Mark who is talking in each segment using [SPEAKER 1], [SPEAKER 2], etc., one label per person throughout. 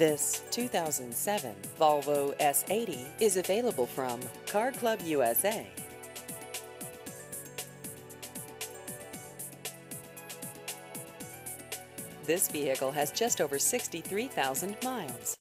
[SPEAKER 1] This 2007 Volvo S80 is available from Car Club USA. This vehicle has just over 63,000 miles.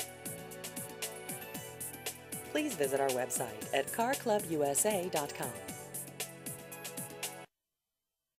[SPEAKER 1] Please visit our website at carclubusa.com.